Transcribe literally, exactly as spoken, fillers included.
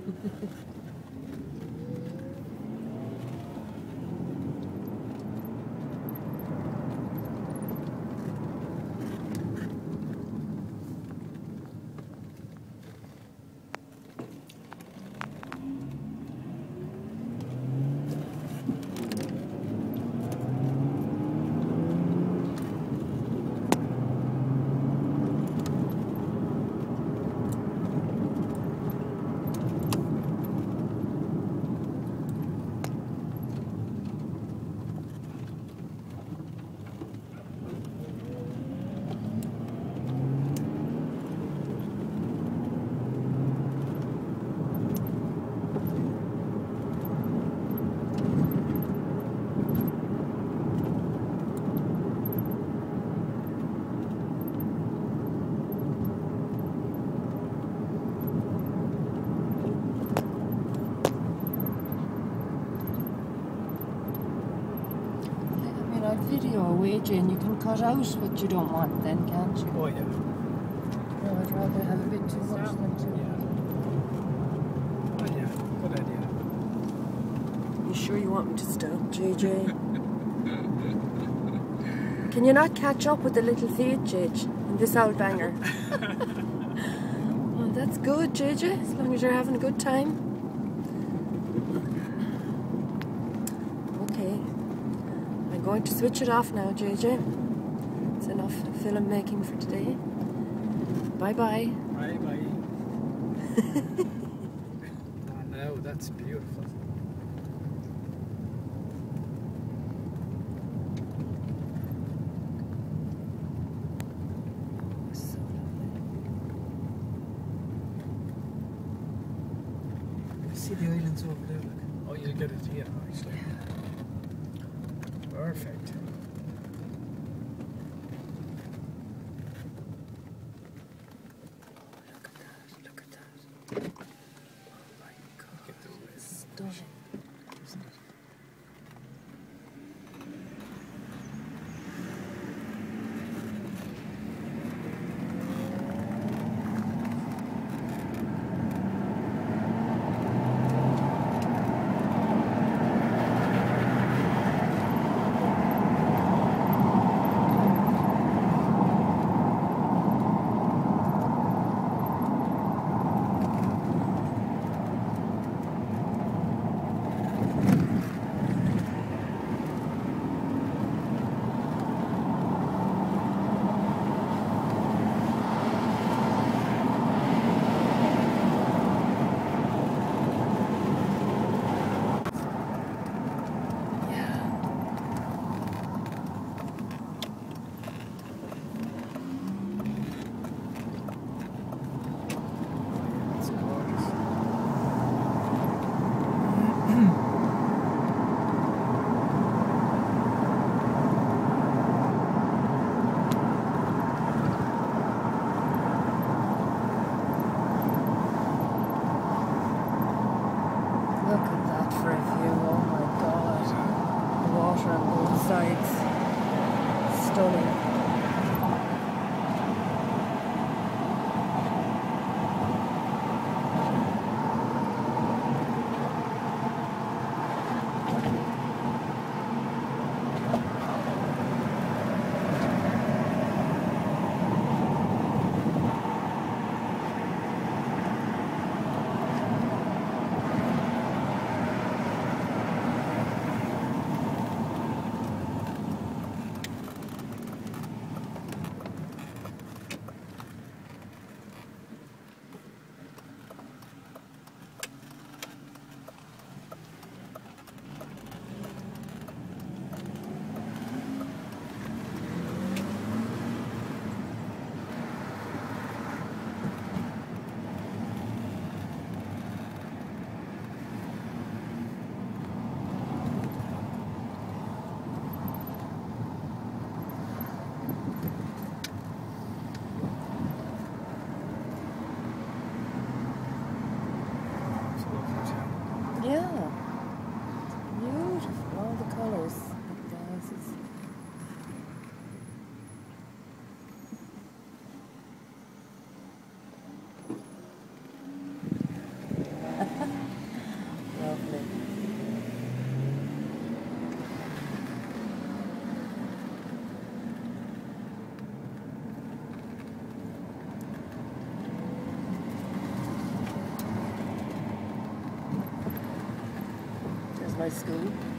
Video away, Jane. You can cut out what you don't want then, can't you? Oh, yeah. No, I'd rather have a bit too much than too little. Yeah. Oh, yeah. Good idea. You sure you want me to stop, J J? Can you not catch up with the little Fiat, J J, in this old banger? Well, that's good, J J, as long as you're having a good time. I'm going to switch it off now, J J. It's enough film making for today. Bye bye. Bye bye. Oh no, that's beautiful. So lovely. You see the islands over there? Look. Oh, you'll get it here, actually. Perfect. Look at that, look at that. Oh my God, Look at the stunning, isn't it? Look at that for a view, oh my God. The water on both sides. Stunning. my school.